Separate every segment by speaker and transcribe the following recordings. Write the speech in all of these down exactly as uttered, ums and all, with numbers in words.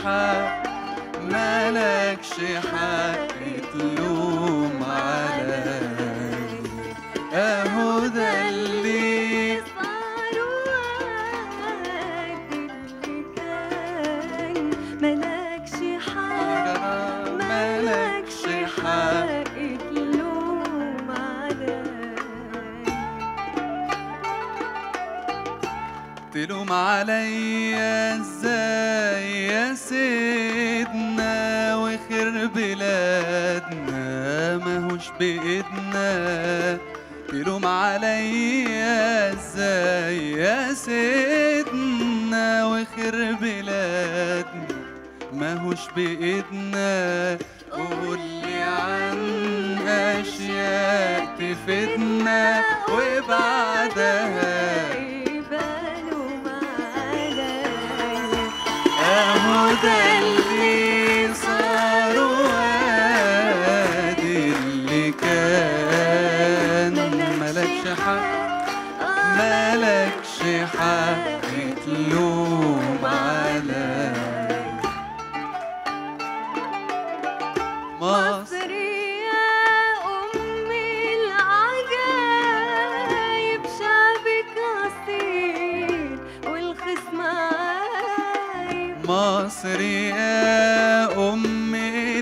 Speaker 1: حق، مالكش حق تلوم علي. اهو ده اللي
Speaker 2: صار وقت اللي كان، مالكش حق مالكش حق تلوم علي.
Speaker 1: تلوم عليا ازاي يا سيدنا، وخير بلادنا ماهوش بإيدنا. تلوم عليا ازاي يا سيدنا، وخير بلادنا ماهوش بإيدنا. قولي عن أشياء تفيدنا وبعدها اهو ده اللي صار وادي اللي كان. مالكش حق مالكش حق تلوم علي.
Speaker 2: مصر يا أم العجايب، شعبك أصيل والخصم عايب.
Speaker 1: مصر يا أم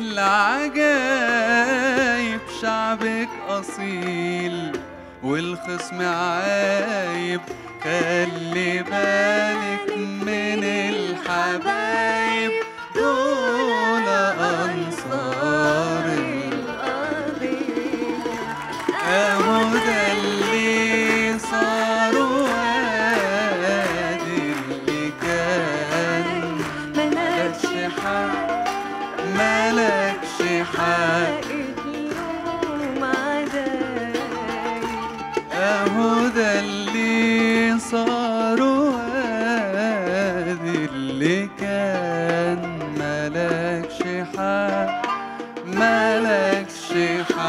Speaker 1: العجايب، شعبك أصيل والخصم عايب. خلي بالك من الحبايب، دول أنصار القضية. أهو ده اللي صار وادي اللي كان. مالكش حق مالكش حق
Speaker 2: تلوم علي.
Speaker 1: اهو ده اللي صار وادي اللي كان. مالكش حق مالكش حق